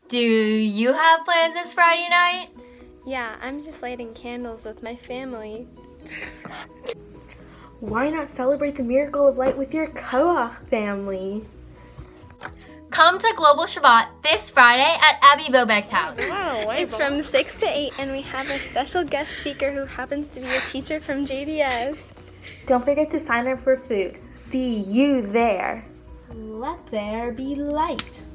Do you have plans this Friday night? Yeah, I'm just lighting candles with my family. Why not celebrate the miracle of light with your Koach family? Come to Global Shabbat this Friday at Abby Bobek's house. Wow, It's from 6 to 8, and we have a special guest speaker who happens to be a teacher from JDS. Don't forget to sign up for food. See you there. Let there be light.